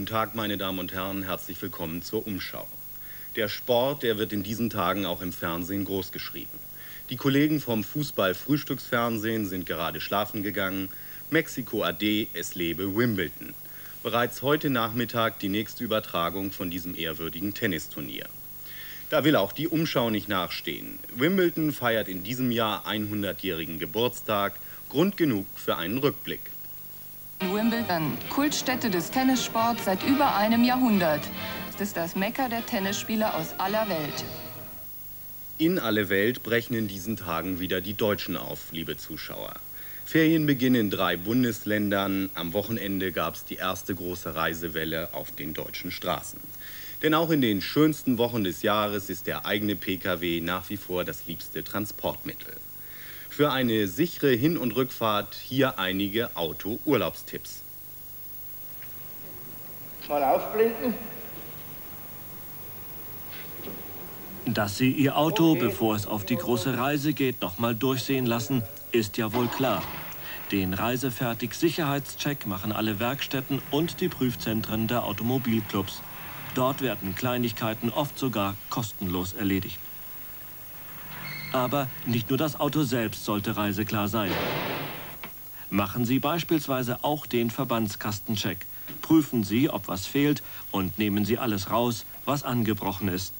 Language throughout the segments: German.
Tag, meine Damen und Herren, herzlich willkommen zur Umschau. Der Sport, der wird in diesen Tagen auch im Fernsehen großgeschrieben. Die Kollegen vom Fußball-Frühstücksfernsehen sind gerade schlafen gegangen. Mexiko ade, es lebe Wimbledon. Bereits heute Nachmittag die nächste Übertragung von diesem ehrwürdigen Tennisturnier. Da will auch die Umschau nicht nachstehen. Wimbledon feiert in diesem Jahr 100-jährigen Geburtstag. Grund genug für einen Rückblick. Wimbledon, Kultstätte des Tennissports seit über einem Jahrhundert. Es ist das Mekka der Tennisspieler aus aller Welt. In alle Welt brechen in diesen Tagen wieder die Deutschen auf, liebe Zuschauer. Ferienbeginn in 3 Bundesländern. Am Wochenende gab es die erste große Reisewelle auf den deutschen Straßen. Denn auch in den schönsten Wochen des Jahres ist der eigene Pkw nach wie vor das liebste Transportmittel. Für eine sichere Hin- und Rückfahrt hier einige Auto-Urlaubstipps. Mal aufblinken. Dass Sie Ihr Auto, bevor es auf die große Reise geht, noch mal durchsehen lassen, ist ja wohl klar. Den Reisefertig-Sicherheitscheck machen alle Werkstätten und die Prüfzentren der Automobilclubs. Dort werden Kleinigkeiten oft sogar kostenlos erledigt. Aber nicht nur das Auto selbst sollte reiseklar sein. Machen Sie beispielsweise auch den Verbandskastencheck. Prüfen Sie, ob was fehlt, und nehmen Sie alles raus, was angebrochen ist.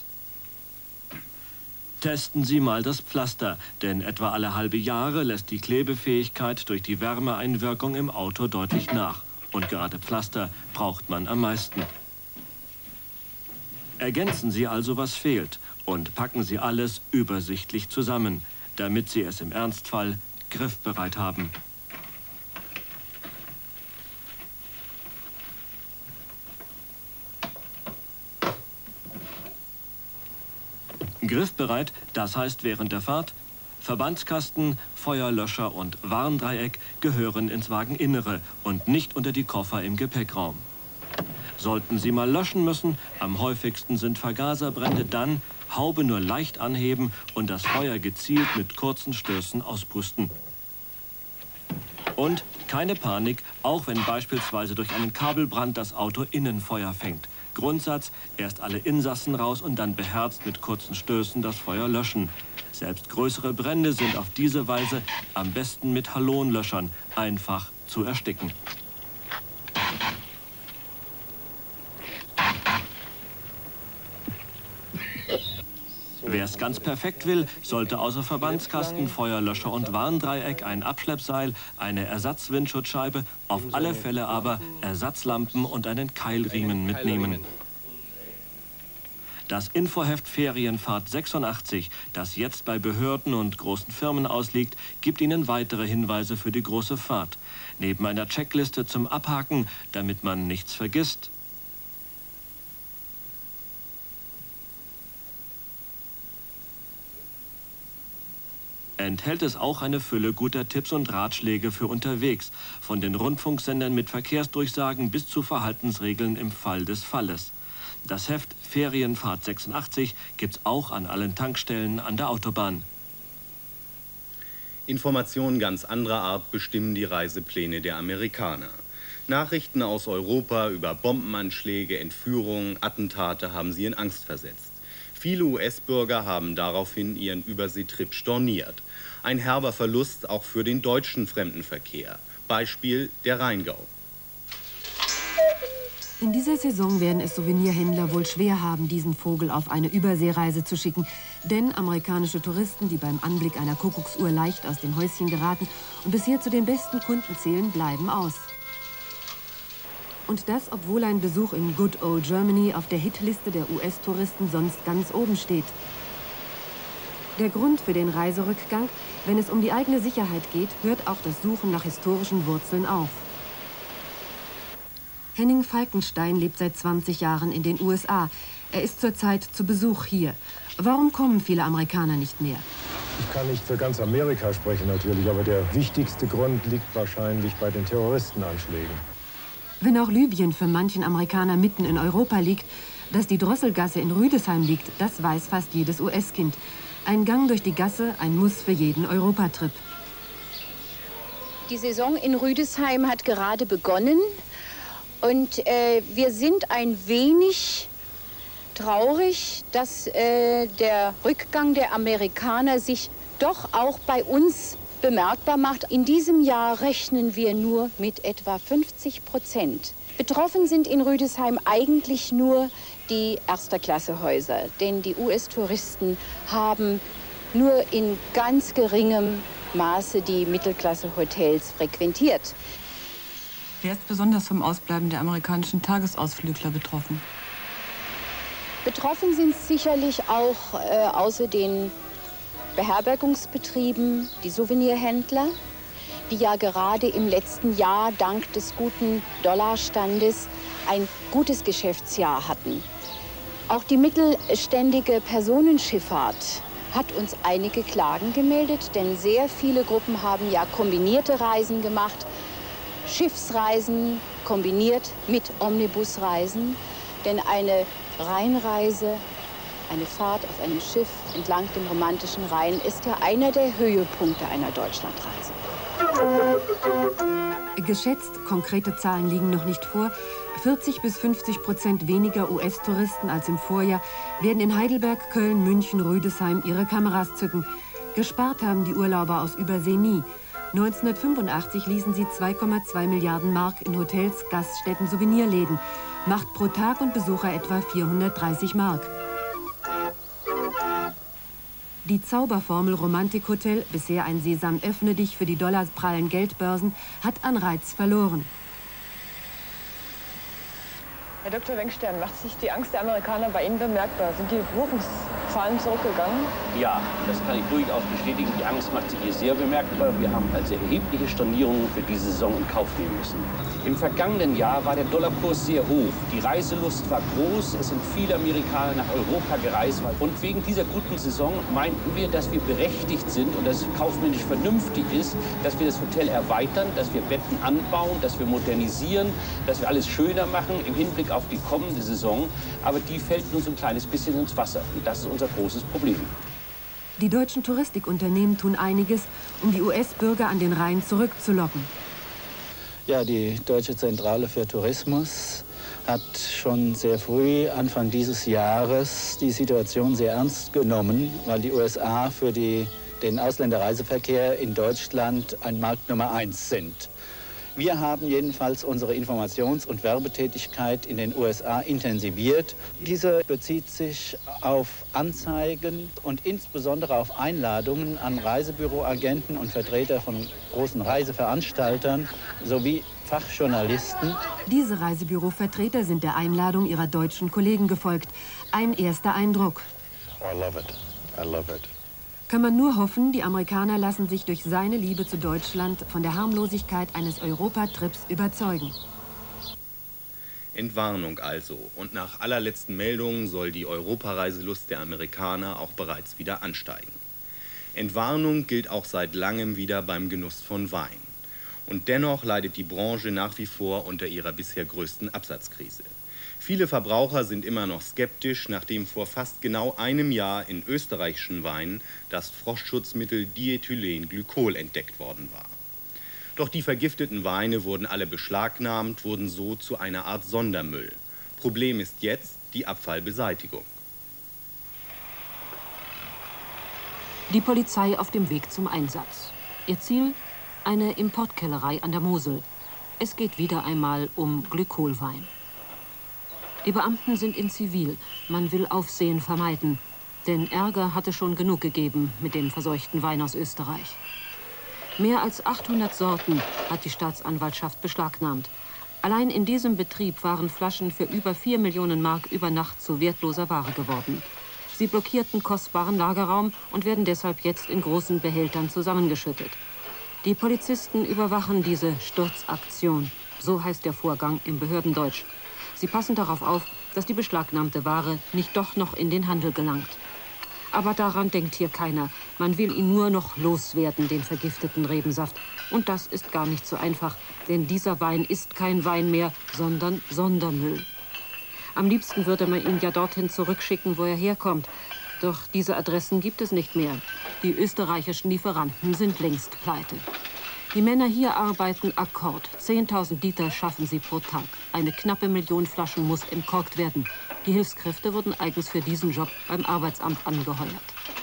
Testen Sie mal das Pflaster, denn etwa alle halbe Jahre lässt die Klebefähigkeit durch die Wärmeeinwirkung im Auto deutlich nach. Und gerade Pflaster braucht man am meisten. Ergänzen Sie also, was fehlt, und packen Sie alles übersichtlich zusammen, damit Sie es im Ernstfall griffbereit haben. Griffbereit, das heißt während der Fahrt, Verbandskasten, Feuerlöscher und Warndreieck gehören ins Wageninnere und nicht unter die Koffer im Gepäckraum. Sollten Sie mal löschen müssen, am häufigsten sind Vergaserbrände, dann Haube nur leicht anheben und das Feuer gezielt mit kurzen Stößen auspusten. Und keine Panik, auch wenn beispielsweise durch einen Kabelbrand das Auto innen Feuer fängt. Grundsatz, erst alle Insassen raus und dann beherzt mit kurzen Stößen das Feuer löschen. Selbst größere Brände sind auf diese Weise am besten mit Halonlöschern einfach zu ersticken. Wer es ganz perfekt will, sollte außer Verbandskasten, Feuerlöscher und Warndreieck ein Abschleppseil, eine Ersatzwindschutzscheibe, auf alle Fälle aber Ersatzlampen und einen Keilriemen mitnehmen. Das Infoheft Ferienfahrt 86, das jetzt bei Behörden und großen Firmen ausliegt, gibt Ihnen weitere Hinweise für die große Fahrt. Neben einer Checkliste zum Abhaken, damit man nichts vergisst, enthält es auch eine Fülle guter Tipps und Ratschläge für unterwegs, von den Rundfunksendern mit Verkehrsdurchsagen bis zu Verhaltensregeln im Fall des Falles. Das Heft Ferienfahrt 86 gibt's auch an allen Tankstellen an der Autobahn. Informationen ganz anderer Art bestimmen die Reisepläne der Amerikaner. Nachrichten aus Europa über Bombenanschläge, Entführungen, Attentate haben sie in Angst versetzt. Viele US-Bürger haben daraufhin ihren Überseetrip storniert. Ein herber Verlust auch für den deutschen Fremdenverkehr. Beispiel der Rheingau. In dieser Saison werden es Souvenirhändler wohl schwer haben, diesen Vogel auf eine Überseereise zu schicken. Denn amerikanische Touristen, die beim Anblick einer Kuckucksuhr leicht aus dem Häuschen geraten und bisher zu den besten Kunden zählen, bleiben aus. Und das, obwohl ein Besuch in Good Old Germany auf der Hitliste der US-Touristen sonst ganz oben steht. Der Grund für den Reiserückgang: wenn es um die eigene Sicherheit geht, hört auch das Suchen nach historischen Wurzeln auf. Henning Falkenstein lebt seit 20 Jahren in den USA. Er ist zurzeit zu Besuch hier. Warum kommen viele Amerikaner nicht mehr? Ich kann nicht für ganz Amerika sprechen natürlich, aber der wichtigste Grund liegt wahrscheinlich bei den Terroristenanschlägen. Wenn auch Libyen für manchen Amerikaner mitten in Europa liegt, dass die Drosselgasse in Rüdesheim liegt, das weiß fast jedes US-Kind. Ein Gang durch die Gasse, ein Muss für jeden Europatrip. Die Saison in Rüdesheim hat gerade begonnen. Und wir sind ein wenig traurig, dass der Rückgang der Amerikaner sich doch auch bei uns bemerkbar macht. In diesem Jahr rechnen wir nur mit etwa 50%. Betroffen sind in Rüdesheim eigentlich nur die Erster-Klasse-Häuser, denn die US-Touristen haben nur in ganz geringem Maße die Mittelklasse-Hotels frequentiert. Wer ist besonders vom Ausbleiben der amerikanischen Tagesausflügler betroffen? Betroffen sind sicherlich auch außer den Beherbergungsbetrieben die Souvenirhändler, die ja gerade im letzten Jahr dank des guten Dollarstandes ein gutes Geschäftsjahr hatten. Auch die mittelständige Personenschifffahrt hat uns einige Klagen gemeldet, denn sehr viele Gruppen haben ja kombinierte Reisen gemacht, Schiffsreisen kombiniert mit Omnibusreisen, denn eine Rheinreise, eine Fahrt auf einem Schiff entlang dem romantischen Rhein ist ja einer der Höhepunkte einer Deutschlandreise. Geschätzt, konkrete Zahlen liegen noch nicht vor, 40 bis 50% weniger US-Touristen als im Vorjahr werden in Heidelberg, Köln, München, Rüdesheim ihre Kameras zücken. Gespart haben die Urlauber aus Übersee nie. 1985 ließen sie 2,2 Milliarden Mark in Hotels, Gaststätten, Souvenirläden. Macht pro Tag und Besucher etwa 430 Mark. Die Zauberformel Romantikhotel, bisher ein Sesam öffne dich für die dollarprallen Geldbörsen, hat an Reiz verloren. Herr Dr. Wenkstern, macht sich die Angst der Amerikaner bei Ihnen bemerkbar? Sind die Buchungszahlen zurückgegangen? Ja, das kann ich durchaus bestätigen. Die Angst macht sich hier sehr bemerkbar. Wir haben also erhebliche Stornierungen für diese Saison in Kauf nehmen müssen. Im vergangenen Jahr war der Dollarkurs sehr hoch. Die Reiselust war groß. Es sind viele Amerikaner nach Europa gereist. Und wegen dieser guten Saison meinten wir, dass wir berechtigt sind und dass es kaufmännisch vernünftig ist, dass wir das Hotel erweitern, dass wir Betten anbauen, dass wir modernisieren, dass wir alles schöner machen im Hinblick auf die kommende Saison. Aber die fällt nun so ein kleines bisschen ins Wasser. Und das ist unser großes Problem. Die deutschen Touristikunternehmen tun einiges, um die US-Bürger an den Rhein zurückzulocken. Ja, die Deutsche Zentrale für Tourismus hat schon sehr früh, Anfang dieses Jahres, die Situation sehr ernst genommen, weil die USA für den Ausländerreiseverkehr in Deutschland ein Markt Nummer 1 sind. Wir haben jedenfalls unsere Informations- und Werbetätigkeit in den USA intensiviert. Diese bezieht sich auf Anzeigen und insbesondere auf Einladungen an Reisebüroagenten und Vertreter von großen Reiseveranstaltern sowie Fachjournalisten. Diese Reisebürovertreter sind der Einladung ihrer deutschen Kollegen gefolgt. Ein erster Eindruck. Oh, I love it. I love it. Kann man nur hoffen, die Amerikaner lassen sich durch seine Liebe zu Deutschland von der Harmlosigkeit eines Europatrips überzeugen. Entwarnung also. Und nach allerletzten Meldungen soll die Europareiselust der Amerikaner auch bereits wieder ansteigen. Entwarnung gilt auch seit langem wieder beim Genuss von Wein. Und dennoch leidet die Branche nach wie vor unter ihrer bisher größten Absatzkrise. Viele Verbraucher sind immer noch skeptisch, nachdem vor fast genau einem Jahr in österreichischen Weinen das Frostschutzmittel Diethylenglycol entdeckt worden war. Doch die vergifteten Weine wurden alle beschlagnahmt, wurden so zu einer Art Sondermüll. Problem ist jetzt die Abfallbeseitigung. Die Polizei auf dem Weg zum Einsatz. Ihr Ziel? Eine Importkellerei an der Mosel. Es geht wieder einmal um Glykolwein. Die Beamten sind in Zivil. Man will Aufsehen vermeiden. Denn Ärger hatte schon genug gegeben mit dem verseuchten Wein aus Österreich. Mehr als 800 Sorten hat die Staatsanwaltschaft beschlagnahmt. Allein in diesem Betrieb waren Flaschen für über 4 Millionen Mark über Nacht zu wertloser Ware geworden. Sie blockierten kostbaren Lagerraum und werden deshalb jetzt in großen Behältern zusammengeschüttet. Die Polizisten überwachen diese Sturzaktion. So heißt der Vorgang im Behördendeutsch. Sie passen darauf auf, dass die beschlagnahmte Ware nicht doch noch in den Handel gelangt. Aber daran denkt hier keiner. Man will ihn nur noch loswerden, den vergifteten Rebensaft. Und das ist gar nicht so einfach, denn dieser Wein ist kein Wein mehr, sondern Sondermüll. Am liebsten würde man ihn ja dorthin zurückschicken, wo er herkommt. Doch diese Adressen gibt es nicht mehr. Die österreichischen Lieferanten sind längst pleite. Die Männer hier arbeiten Akkord. 10.000 Liter schaffen sie pro Tag. Eine knappe Million Flaschen muss entkorkt werden. Die Hilfskräfte wurden eigens für diesen Job beim Arbeitsamt angeheuert.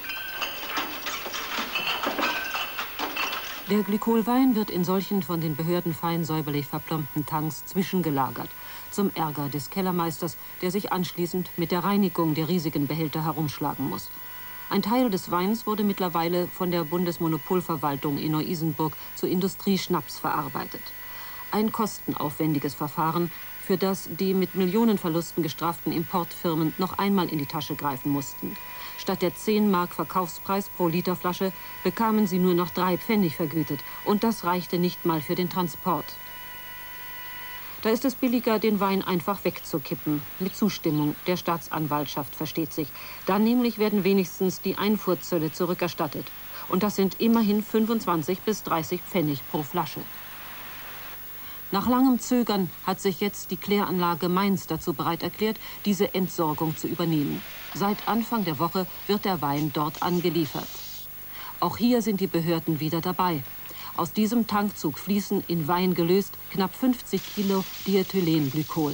Der Glykolwein wird in solchen von den Behörden fein säuberlich verplombten Tanks zwischengelagert. Zum Ärger des Kellermeisters, der sich anschließend mit der Reinigung der riesigen Behälter herumschlagen muss. Ein Teil des Weins wurde mittlerweile von der Bundesmonopolverwaltung in Neu-Isenburg zu Industrieschnaps verarbeitet. Ein kostenaufwendiges Verfahren, für das die mit Millionenverlusten gestraften Importfirmen noch einmal in die Tasche greifen mussten. Statt der 10 Mark Verkaufspreis pro Literflasche bekamen sie nur noch 3 Pfennig vergütet. Und das reichte nicht mal für den Transport. Da ist es billiger, den Wein einfach wegzukippen. Mit Zustimmung der Staatsanwaltschaft, versteht sich. Dann nämlich werden wenigstens die Einfuhrzölle zurückerstattet. Und das sind immerhin 25 bis 30 Pfennig pro Flasche. Nach langem Zögern hat sich jetzt die Kläranlage Mainz dazu bereit erklärt, diese Entsorgung zu übernehmen. Seit Anfang der Woche wird der Wein dort angeliefert. Auch hier sind die Behörden wieder dabei. Aus diesem Tankzug fließen in Wein gelöst knapp 50 Kilo Diethylenglykol.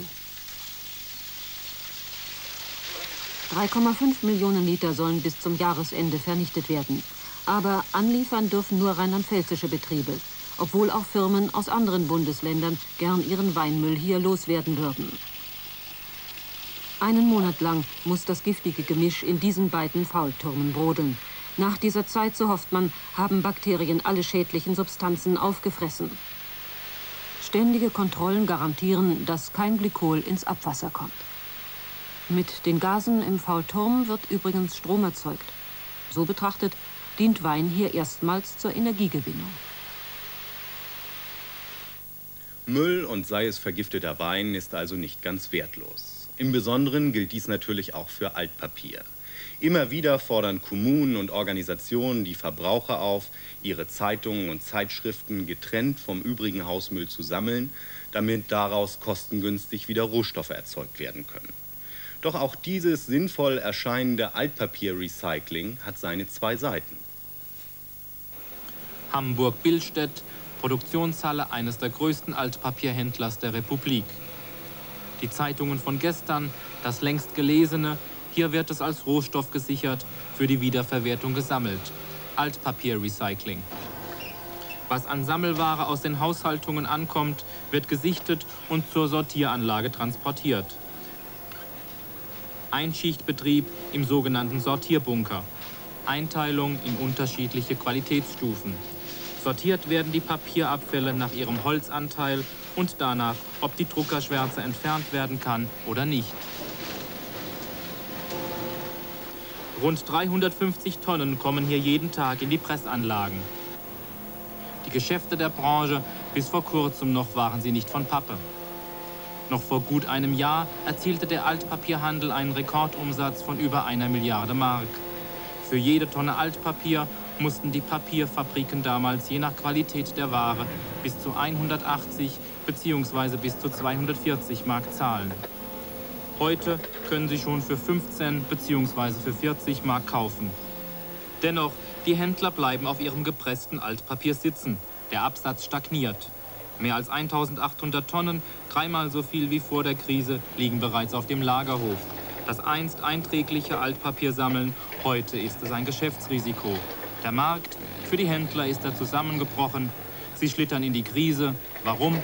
3,5 Millionen Liter sollen bis zum Jahresende vernichtet werden. Aber anliefern dürfen nur rheinland-pfälzische Betriebe, obwohl auch Firmen aus anderen Bundesländern gern ihren Weinmüll hier loswerden würden. Einen Monat lang muss das giftige Gemisch in diesen beiden Faultürmen brodeln. Nach dieser Zeit, so hofft man, haben Bakterien alle schädlichen Substanzen aufgefressen. Ständige Kontrollen garantieren, dass kein Glykol ins Abwasser kommt. Mit den Gasen im Faulturm wird übrigens Strom erzeugt. So betrachtet dient Wein hier erstmals zur Energiegewinnung. Müll und sei es vergifteter Wein ist also nicht ganz wertlos. Im Besonderen gilt dies natürlich auch für Altpapier. Immer wieder fordern Kommunen und Organisationen die Verbraucher auf, ihre Zeitungen und Zeitschriften getrennt vom übrigen Hausmüll zu sammeln, damit daraus kostengünstig wieder Rohstoffe erzeugt werden können. Doch auch dieses sinnvoll erscheinende Altpapierrecycling hat seine 2 Seiten. Hamburg-Billstedt, Produktionshalle eines der größten Altpapierhändlers der Republik. Die Zeitungen von gestern, das längst Gelesene, hier wird es als Rohstoff gesichert, für die Wiederverwertung gesammelt. Altpapierrecycling. Was an Sammelware aus den Haushaltungen ankommt, wird gesichtet und zur Sortieranlage transportiert. Einschichtbetrieb im sogenannten Sortierbunker. Einteilung in unterschiedliche Qualitätsstufen. Sortiert werden die Papierabfälle nach ihrem Holzanteil und danach, ob die Druckerschwärze entfernt werden kann oder nicht. Rund 350 Tonnen kommen hier jeden Tag in die Pressanlagen. Die Geschäfte der Branche, bis vor kurzem noch waren sie nicht von Pappe. Noch vor gut einem Jahr erzielte der Altpapierhandel einen Rekordumsatz von über 1 Milliarde Mark. Für jede Tonne Altpapier mussten die Papierfabriken damals je nach Qualität der Ware bis zu 180 bzw. bis zu 240 Mark zahlen. Heute können sie schon für 15 bzw. für 40 Mark kaufen. Dennoch, die Händler bleiben auf ihrem gepressten Altpapier sitzen. Der Absatz stagniert. Mehr als 1800 Tonnen, 3-mal so viel wie vor der Krise, liegen bereits auf dem Lagerhof. Das einst einträgliche Altpapiersammeln, heute ist es ein Geschäftsrisiko. Der Markt, für die Händler ist er zusammengebrochen. Sie schlittern in die Krise. Warum?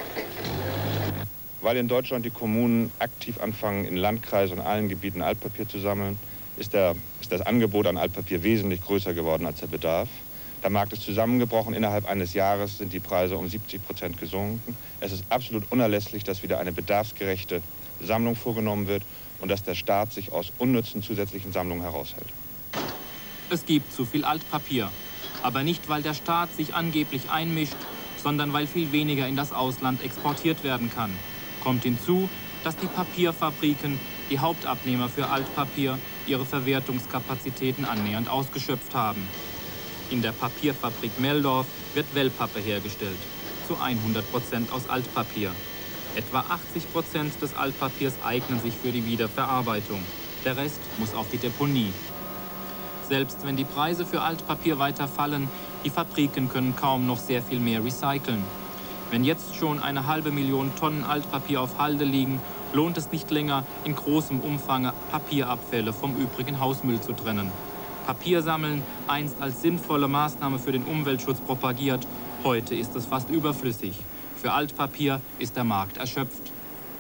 Weil in Deutschland die Kommunen aktiv anfangen, in Landkreisen und allen Gebieten Altpapier zu sammeln, ist das Angebot an Altpapier wesentlich größer geworden als der Bedarf. Der Markt ist zusammengebrochen. Innerhalb eines Jahres sind die Preise um 70% gesunken. Es ist absolut unerlässlich, dass wieder eine bedarfsgerechte Sammlung vorgenommen wird und dass der Staat sich aus unnützen zusätzlichen Sammlungen heraushält. Es gibt zu viel Altpapier. Aber nicht, weil der Staat sich angeblich einmischt, sondern weil viel weniger in das Ausland exportiert werden kann. Kommt hinzu, dass die Papierfabriken, die Hauptabnehmer für Altpapier, ihre Verwertungskapazitäten annähernd ausgeschöpft haben. In der Papierfabrik Meldorf wird Wellpappe hergestellt, zu 100% aus Altpapier. Etwa 80% des Altpapiers eignen sich für die Wiederverarbeitung. Der Rest muss auf die Deponie. Selbst wenn die Preise für Altpapier weiter fallen, die Fabriken können kaum noch sehr viel mehr recyceln. Wenn jetzt schon 500.000 Tonnen Altpapier auf Halde liegen, lohnt es nicht länger, in großem Umfang Papierabfälle vom übrigen Hausmüll zu trennen. Papier sammeln, einst als sinnvolle Maßnahme für den Umweltschutz propagiert, heute ist es fast überflüssig. Für Altpapier ist der Markt erschöpft.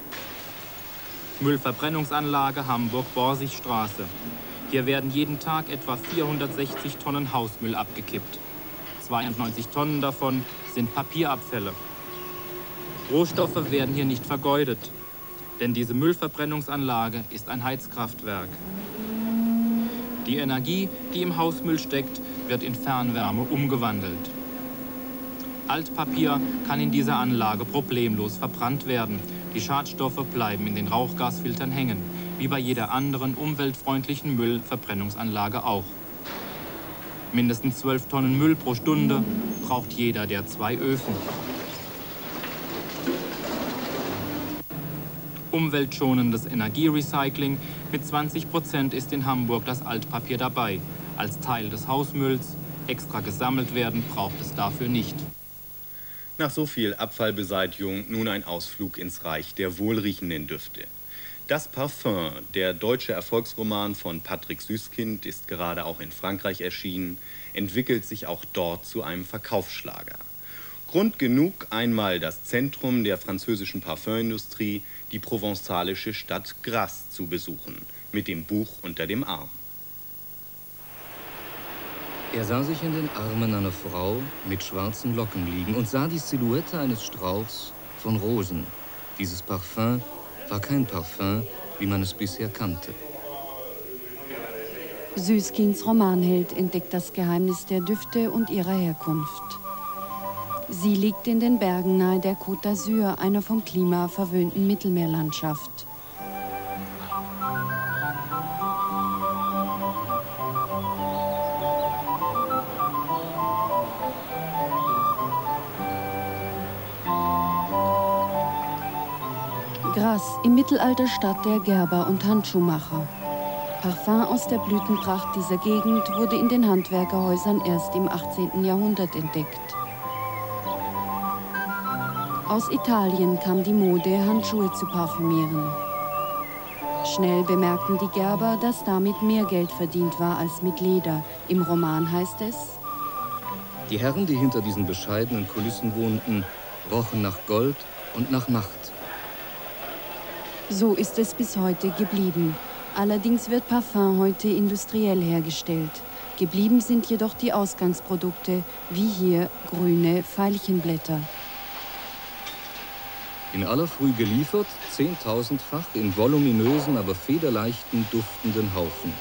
Müllverbrennungsanlage Hamburg-Borsigstraße. Hier werden jeden Tag etwa 460 Tonnen Hausmüll abgekippt. 92 Tonnen davon sind Papierabfälle. Rohstoffe werden hier nicht vergeudet, denn diese Müllverbrennungsanlage ist ein Heizkraftwerk. Die Energie, die im Hausmüll steckt, wird in Fernwärme umgewandelt. Altpapier kann in dieser Anlage problemlos verbrannt werden. Die Schadstoffe bleiben in den Rauchgasfiltern hängen, wie bei jeder anderen umweltfreundlichen Müllverbrennungsanlage auch. Mindestens 12 Tonnen Müll pro Stunde braucht jeder der 2 Öfen. Umweltschonendes Energierecycling mit 20% ist in Hamburg das Altpapier dabei. Als Teil des Hausmülls extra gesammelt werden braucht es dafür nicht. Nach so viel Abfallbeseitigung nun ein Ausflug ins Reich der wohlriechenden Düfte. Das Parfum, der deutsche Erfolgsroman von Patrick Süskind, ist gerade auch in Frankreich erschienen, entwickelt sich auch dort zu einem Verkaufsschlager. Grund genug, einmal das Zentrum der französischen Parfümindustrie, die provenzalische Stadt Grasse, zu besuchen, mit dem Buch unter dem Arm. Er sah sich in den Armen einer Frau mit schwarzen Locken liegen und sah die Silhouette eines Strauchs von Rosen. Dieses Parfum war kein Parfum, wie man es bisher kannte. Süskinds Romanheld entdeckt das Geheimnis der Düfte und ihrer Herkunft. Sie liegt in den Bergen nahe der Côte d'Azur, einer vom Klima verwöhnten Mittelmeerlandschaft. Grasse, im Mittelalter Stadt der Gerber und Handschuhmacher. Parfum aus der Blütenpracht dieser Gegend wurde in den Handwerkerhäusern erst im 18. Jahrhundert entdeckt. Aus Italien kam die Mode, Handschuhe zu parfümieren. Schnell bemerkten die Gerber, dass damit mehr Geld verdient war als mit Leder. Im Roman heißt es: Die Herren, die hinter diesen bescheidenen Kulissen wohnten, rochen nach Gold und nach Macht. So ist es bis heute geblieben. Allerdings wird Parfum heute industriell hergestellt. Geblieben sind jedoch die Ausgangsprodukte, wie hier grüne Veilchenblätter. In aller Früh geliefert, 10.000-fach in voluminösen, aber federleichten, duftenden Haufen.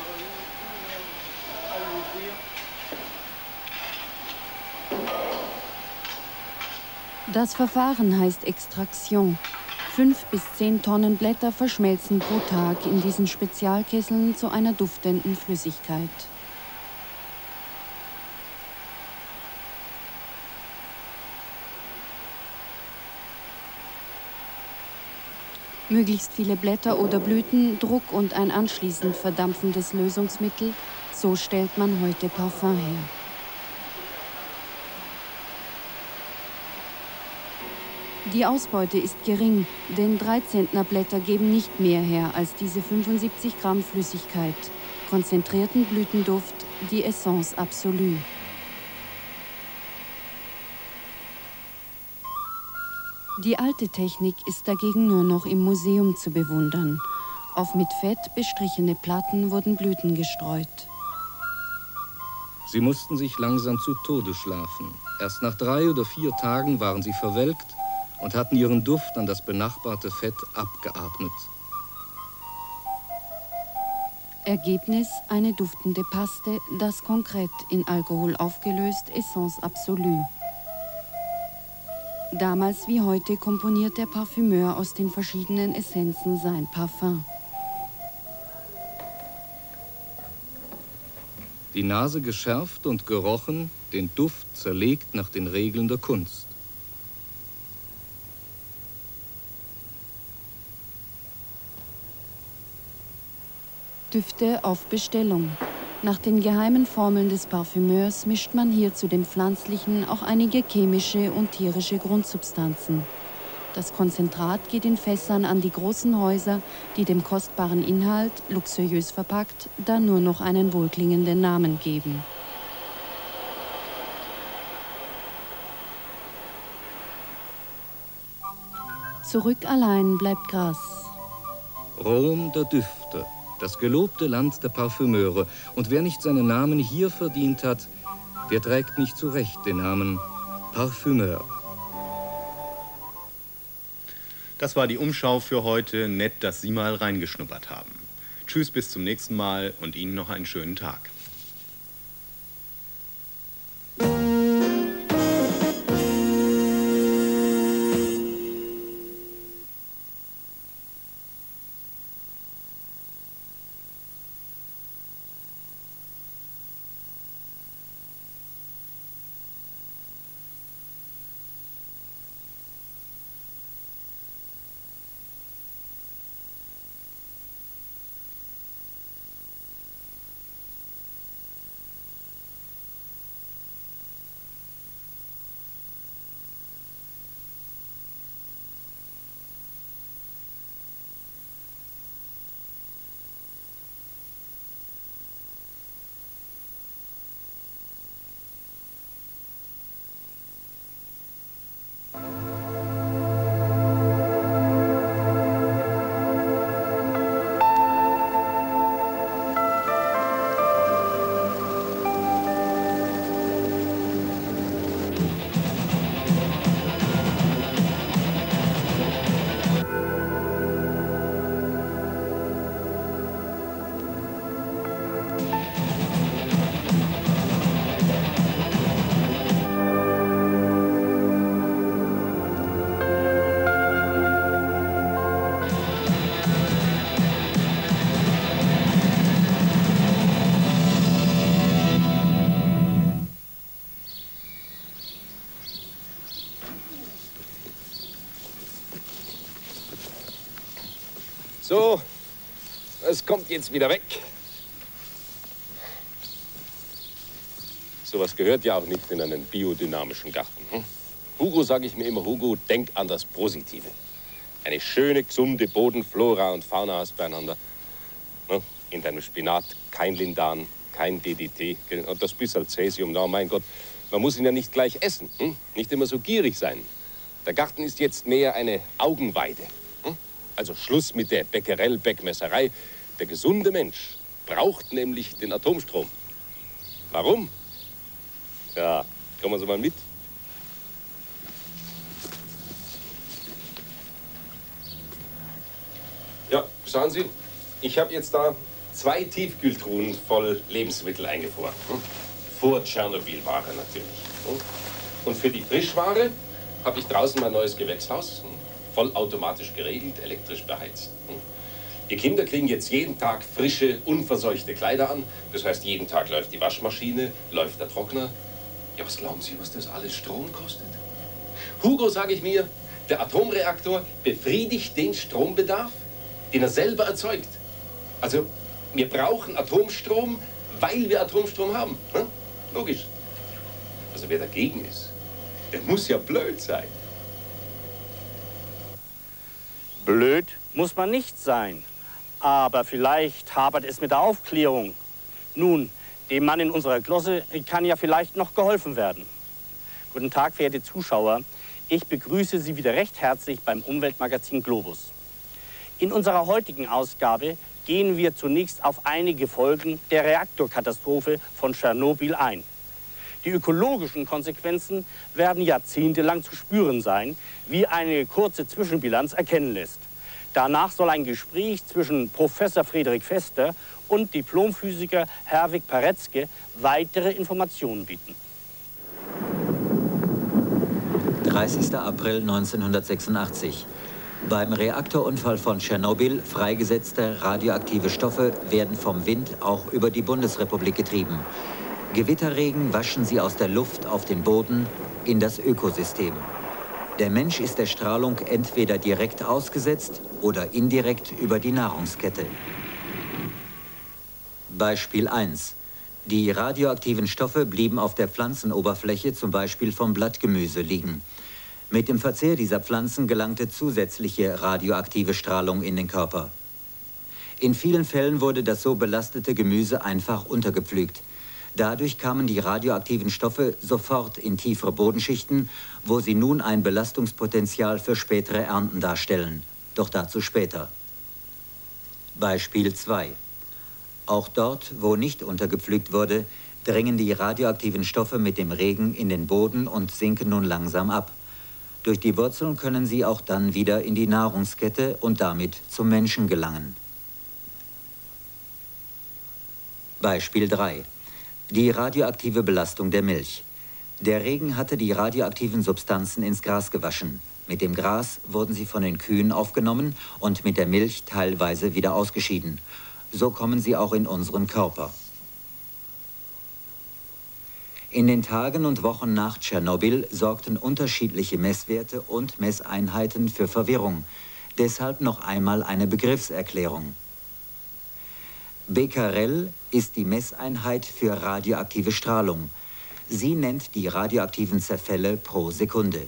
Das Verfahren heißt Extraktion. 5 bis 10 Tonnen Blätter verschmelzen pro Tag in diesen Spezialkesseln zu einer duftenden Flüssigkeit. Möglichst viele Blätter oder Blüten, Druck und ein anschließend verdampfendes Lösungsmittel, so stellt man heute Parfum her. Die Ausbeute ist gering, denn 3 Zentnerblätter geben nicht mehr her als diese 75 Gramm Flüssigkeit, konzentrierten Blütenduft, die Essence absolue. Die alte Technik ist dagegen nur noch im Museum zu bewundern. Auf mit Fett bestrichene Platten wurden Blüten gestreut. Sie mussten sich langsam zu Tode schlafen. Erst nach 3 oder 4 Tagen waren sie verwelkt und hatten ihren Duft an das benachbarte Fett abgeatmet. Ergebnis: eine duftende Paste, das konkret in Alkohol aufgelöst, Essence absolue. Damals wie heute komponiert der Parfümeur aus den verschiedenen Essenzen sein Parfum. Die Nase geschärft und gerochen, den Duft zerlegt nach den Regeln der Kunst. Düfte auf Bestellung. Nach den geheimen Formeln des Parfümeurs mischt man hier zu den pflanzlichen auch einige chemische und tierische Grundsubstanzen. Das Konzentrat geht in Fässern an die großen Häuser, die dem kostbaren Inhalt, luxuriös verpackt, dann nur noch einen wohlklingenden Namen geben. Zurück allein bleibt Grasse. Rom der Düfte, das gelobte Land der Parfümeure. Und wer nicht seinen Namen hier verdient hat, der trägt nicht zu Recht den Namen Parfümeur. Das war die Umschau für heute. Nett, dass Sie mal reingeschnuppert haben. Tschüss, bis zum nächsten Mal und Ihnen noch einen schönen Tag. So, es kommt jetzt wieder weg. Sowas gehört ja auch nicht in einen biodynamischen Garten. Hugo, sage ich mir immer, Hugo, denk an das Positive. Eine schöne, gesunde Bodenflora und Fauna hast beieinander. In deinem Spinat kein Lindan, kein DDT und das bisschen Cäsium. Na, mein Gott, man muss ihn ja nicht gleich essen. Nicht immer so gierig sein. Der Garten ist jetzt mehr eine Augenweide. Also Schluss mit der Becquerel-Beckmesserei. Der gesunde Mensch braucht nämlich den Atomstrom. Warum? Ja, kommen Sie mal mit. Ja, schauen Sie, ich habe jetzt da 2 Tiefkühltruhen voll Lebensmittel eingefroren. Vor Tschernobyl-Ware natürlich. Und für die Frischware habe ich draußen mein neues Gewächshaus. Vollautomatisch geregelt, elektrisch beheizt. Die Kinder kriegen jetzt jeden Tag frische, unverseuchte Kleider an. Das heißt, jeden Tag läuft die Waschmaschine, läuft der Trockner. Ja, was glauben Sie, was das alles Strom kostet? Hugo, sage ich mir, der Atomreaktor befriedigt den Strombedarf, den er selber erzeugt. Also, wir brauchen Atomstrom, weil wir Atomstrom haben. Logisch. Also, wer dagegen ist, der muss ja blöd sein. Blöd muss man nicht sein, aber vielleicht hapert es mit der Aufklärung. Nun, dem Mann in unserer Glosse kann ja vielleicht noch geholfen werden. Guten Tag, verehrte Zuschauer. Ich begrüße Sie wieder recht herzlich beim Umweltmagazin Globus. In unserer heutigen Ausgabe gehen wir zunächst auf einige Folgen der Reaktorkatastrophe von Tschernobyl ein. Die ökologischen Konsequenzen werden jahrzehntelang zu spüren sein, wie eine kurze Zwischenbilanz erkennen lässt. Danach soll ein Gespräch zwischen Professor Friedrich Vester und Diplomphysiker Herwig Parecki weitere Informationen bieten. 30. April 1986. Beim Reaktorunfall von Tschernobyl freigesetzte radioaktive Stoffe werden vom Wind auch über die Bundesrepublik getrieben. Gewitterregen waschen sie aus der Luft auf den Boden in das Ökosystem. Der Mensch ist der Strahlung entweder direkt ausgesetzt oder indirekt über die Nahrungskette. Beispiel 1. Die radioaktiven Stoffe blieben auf der Pflanzenoberfläche, zum Beispiel vom Blattgemüse, liegen. Mit dem Verzehr dieser Pflanzen gelangte zusätzliche radioaktive Strahlung in den Körper. In vielen Fällen wurde das so belastete Gemüse einfach untergepflügt. Dadurch kamen die radioaktiven Stoffe sofort in tiefere Bodenschichten, wo sie nun ein Belastungspotenzial für spätere Ernten darstellen. Doch dazu später. Beispiel 2. Auch dort, wo nicht untergepflügt wurde, dringen die radioaktiven Stoffe mit dem Regen in den Boden und sinken nun langsam ab. Durch die Wurzeln können sie auch dann wieder in die Nahrungskette und damit zum Menschen gelangen. Beispiel 3. Die radioaktive Belastung der Milch. Der Regen hatte die radioaktiven Substanzen ins Gras gewaschen. Mit dem Gras wurden sie von den Kühen aufgenommen und mit der Milch teilweise wieder ausgeschieden. So kommen sie auch in unseren Körper. In den Tagen und Wochen nach Tschernobyl sorgten unterschiedliche Messwerte und Messeinheiten für Verwirrung. Deshalb noch einmal eine Begriffserklärung. Becquerel ist die Messeinheit für radioaktive Strahlung. Sie nennt die radioaktiven Zerfälle pro Sekunde.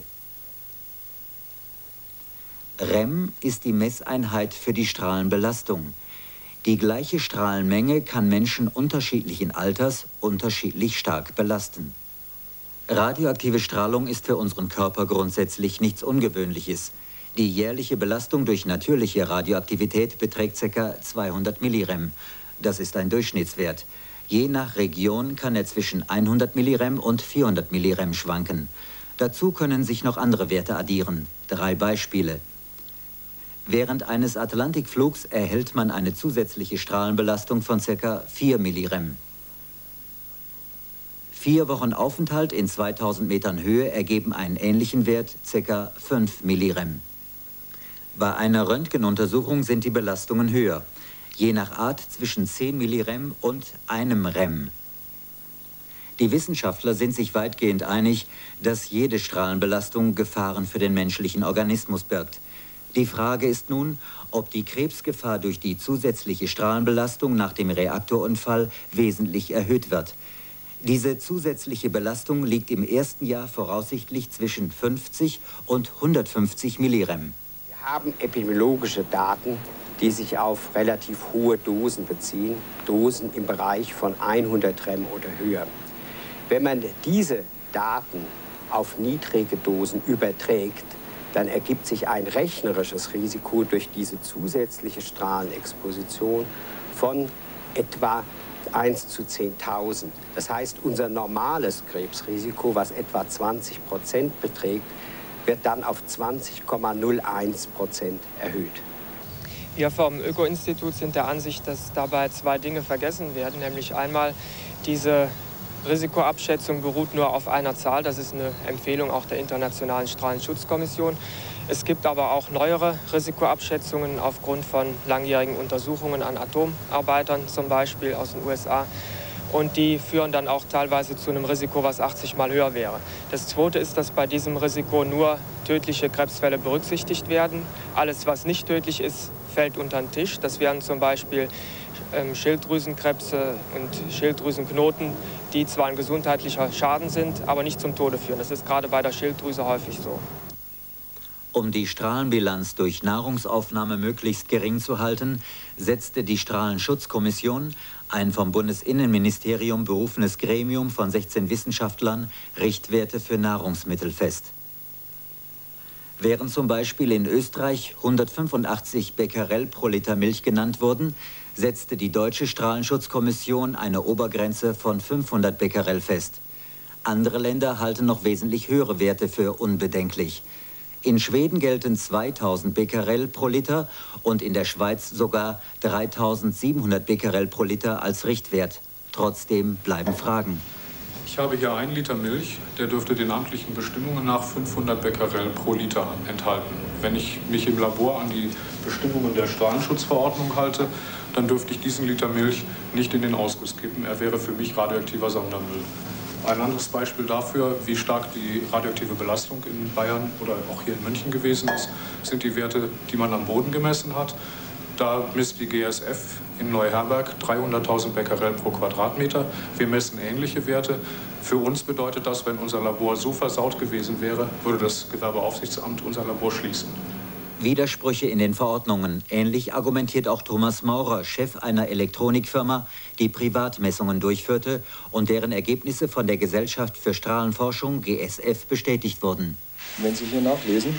Rem ist die Messeinheit für die Strahlenbelastung. Die gleiche Strahlenmenge kann Menschen unterschiedlichen Alters unterschiedlich stark belasten. Radioaktive Strahlung ist für unseren Körper grundsätzlich nichts Ungewöhnliches. Die jährliche Belastung durch natürliche Radioaktivität beträgt ca. 200 Millirem. Das ist ein Durchschnittswert. Je nach Region kann er zwischen 100 Millirem und 400 Millirem schwanken. Dazu können sich noch andere Werte addieren. 3 Beispiele. Während eines Atlantikflugs erhält man eine zusätzliche Strahlenbelastung von ca. 4 Millirem. 4 Wochen Aufenthalt in 2000 Metern Höhe ergeben einen ähnlichen Wert, ca. 5 Millirem. Bei einer Röntgenuntersuchung sind die Belastungen höher. Je nach Art zwischen 10 Millirem und 1 Rem. Die Wissenschaftler sind sich weitgehend einig, dass jede Strahlenbelastung Gefahren für den menschlichen Organismus birgt. Die Frage ist nun, ob die Krebsgefahr durch die zusätzliche Strahlenbelastung nach dem Reaktorunfall wesentlich erhöht wird. Diese zusätzliche Belastung liegt im ersten Jahr voraussichtlich zwischen 50 und 150 Millirem. Wir haben epidemiologische Daten, die sich auf relativ hohe Dosen beziehen, Dosen im Bereich von 100 Rem oder höher. Wenn man diese Daten auf niedrige Dosen überträgt, dann ergibt sich ein rechnerisches Risiko durch diese zusätzliche Strahlenexposition von etwa 1 zu 10.000. Das heißt, unser normales Krebsrisiko, was etwa 20% beträgt, wird dann auf 20,01% erhöht. Wir vom Öko-Institut sind der Ansicht, dass dabei 2 Dinge vergessen werden, nämlich einmal diese Risikoabschätzung beruht nur auf einer Zahl, das ist eine Empfehlung auch der Internationalen Strahlenschutzkommission. Es gibt aber auch neuere Risikoabschätzungen aufgrund von langjährigen Untersuchungen an Atomarbeitern, zum Beispiel aus den USA. Und die führen dann auch teilweise zu einem Risiko, was 80 Mal höher wäre. Das Zweite ist, dass bei diesem Risiko nur tödliche Krebsfälle berücksichtigt werden. Alles, was nicht tödlich ist, fällt unter den Tisch. Das wären zum Beispiel Schilddrüsenkrebse und Schilddrüsenknoten, die zwar ein gesundheitlicher Schaden sind, aber nicht zum Tode führen. Das ist gerade bei der Schilddrüse häufig so. Um die Strahlenbilanz durch Nahrungsaufnahme möglichst gering zu halten, setzte die Strahlenschutzkommission, ein vom Bundesinnenministerium berufenes Gremium von 16 Wissenschaftlern, Richtwerte für Nahrungsmittel fest. Während zum Beispiel in Österreich 185 Becquerel pro Liter Milch genannt wurden, setzte die deutsche Strahlenschutzkommission eine Obergrenze von 500 Becquerel fest. Andere Länder halten noch wesentlich höhere Werte für unbedenklich. In Schweden gelten 2000 Becquerel pro Liter und in der Schweiz sogar 3700 Becquerel pro Liter als Richtwert. Trotzdem bleiben Fragen. Ich habe hier 1 Liter Milch, der dürfte den amtlichen Bestimmungen nach 500 Becquerel pro Liter enthalten. Wenn ich mich im Labor an die Bestimmungen der Strahlenschutzverordnung halte, dann dürfte ich diesen Liter Milch nicht in den Ausguss kippen. Er wäre für mich radioaktiver Sondermüll. Ein anderes Beispiel dafür, wie stark die radioaktive Belastung in Bayern oder auch hier in München gewesen ist, sind die Werte, die man am Boden gemessen hat. Da misst die GSF in Neuherberg 300.000 Becquerel pro Quadratmeter. Wir messen ähnliche Werte. Für uns bedeutet das, wenn unser Labor so versaut gewesen wäre, würde das Gewerbeaufsichtsamt unser Labor schließen. Widersprüche in den Verordnungen. Ähnlich argumentiert auch Thomas Maurer, Chef einer Elektronikfirma, die Privatmessungen durchführte und deren Ergebnisse von der Gesellschaft für Strahlenforschung, GSF, bestätigt wurden. Wenn Sie hier nachlesen,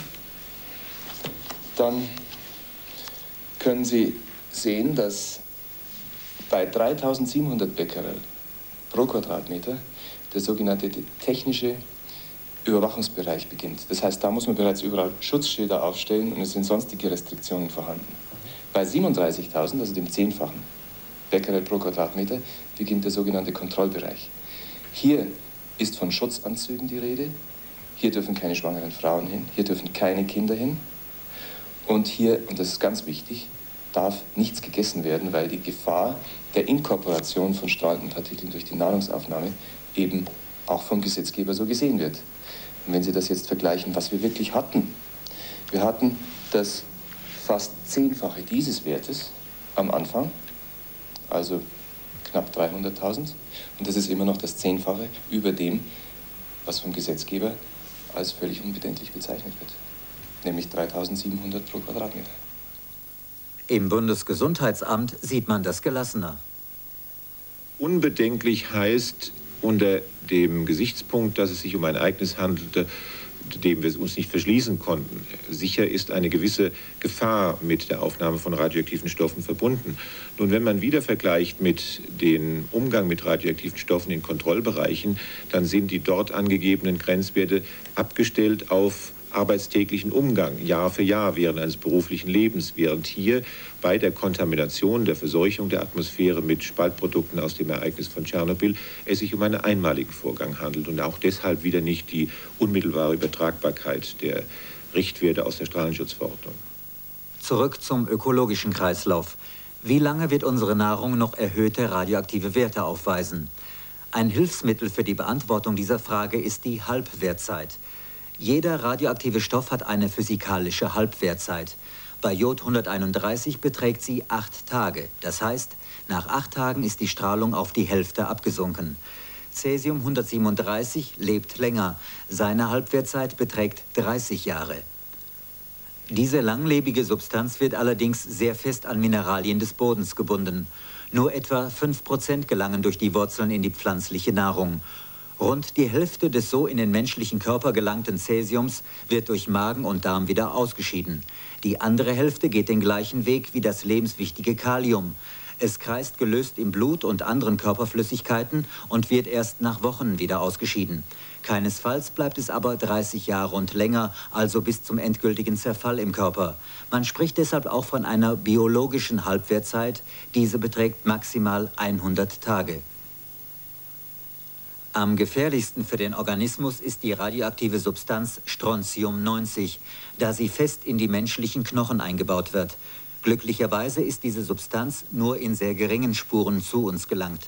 dann können Sie sehen, dass bei 3.700 Becquerel pro Quadratmeter der sogenannte technische Überwachungsbereich beginnt. Das heißt, da muss man bereits überall Schutzschilder aufstellen und es sind sonstige Restriktionen vorhanden. Bei 37.000, also dem 10-fachen Becquerel pro Quadratmeter, beginnt der sogenannte Kontrollbereich. Hier ist von Schutzanzügen die Rede, hier dürfen keine schwangeren Frauen hin, hier dürfen keine Kinder hin und hier, und das ist ganz wichtig, darf nichts gegessen werden, weil die Gefahr der Inkorporation von strahlenden Partikeln durch die Nahrungsaufnahme eben auch vom Gesetzgeber so gesehen wird. Und wenn Sie das jetzt vergleichen, was wir wirklich hatten, wir hatten das fast 10-fache dieses Wertes am Anfang, also knapp 300.000, und das ist immer noch das 10-fache über dem, was vom Gesetzgeber als völlig unbedenklich bezeichnet wird, nämlich 3.700 pro Quadratmeter. Im Bundesgesundheitsamt sieht man das gelassener. Unbedenklich heißt unter dem Gesichtspunkt, dass es sich um ein Ereignis handelte, dem wir uns nicht verschließen konnten. Sicher ist eine gewisse Gefahr mit der Aufnahme von radioaktiven Stoffen verbunden. Nun, wenn man wieder vergleicht mit dem Umgang mit radioaktiven Stoffen in Kontrollbereichen, dann sind die dort angegebenen Grenzwerte abgestellt auf arbeitstäglichen Umgang, Jahr für Jahr während eines beruflichen Lebens, während hier bei der Kontamination, der Verseuchung der Atmosphäre mit Spaltprodukten aus dem Ereignis von Tschernobyl es sich um einen einmaligen Vorgang handelt und auch deshalb wieder nicht die unmittelbare Übertragbarkeit der Richtwerte aus der Strahlenschutzverordnung. Zurück zum ökologischen Kreislauf. Wie lange wird unsere Nahrung noch erhöhte radioaktive Werte aufweisen? Ein Hilfsmittel für die Beantwortung dieser Frage ist die Halbwertzeit. Jeder radioaktive Stoff hat eine physikalische Halbwertzeit. Bei Jod 131 beträgt sie 8 Tage. Das heißt, nach 8 Tagen ist die Strahlung auf die Hälfte abgesunken. Cäsium 137 lebt länger. Seine Halbwertzeit beträgt 30 Jahre. Diese langlebige Substanz wird allerdings sehr fest an Mineralien des Bodens gebunden. Nur etwa 5% gelangen durch die Wurzeln in die pflanzliche Nahrung. Rund die Hälfte des so in den menschlichen Körper gelangten Cäsiums wird durch Magen und Darm wieder ausgeschieden. Die andere Hälfte geht den gleichen Weg wie das lebenswichtige Kalium. Es kreist gelöst im Blut und anderen Körperflüssigkeiten und wird erst nach Wochen wieder ausgeschieden. Keinesfalls bleibt es aber 30 Jahre und länger, also bis zum endgültigen Zerfall im Körper. Man spricht deshalb auch von einer biologischen Halbwertzeit. Diese beträgt maximal 100 Tage. Am gefährlichsten für den Organismus ist die radioaktive Substanz Strontium-90, da sie fest in die menschlichen Knochen eingebaut wird. Glücklicherweise ist diese Substanz nur in sehr geringen Spuren zu uns gelangt.